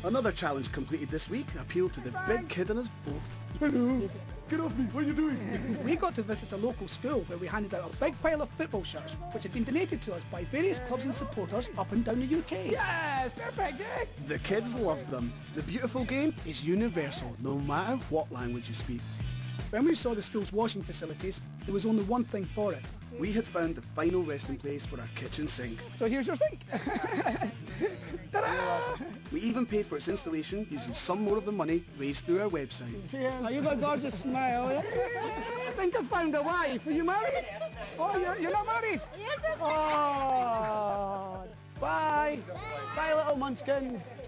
Another challenge completed this week appealed to the big kid in us both. Hello. Get off me. What are you doing? We got to visit a local school where we handed out a big pile of football shirts which had been donated to us by various clubs and supporters up and down the UK. Yes, perfect, eh? The kids loved them. The beautiful game is universal, no matter what language you speak. When we saw the school's washing facilities, there was only one thing for it. We had found the final resting place for our kitchen sink. So here's your sink. Ta-da! We even paid for its installation using some more of the money raised through our website. Cheers. Oh, you got a gorgeous smile. I think I found a wife. Are you married? Oh, you're not married? Yes, Oh, bye. Bye, little munchkins.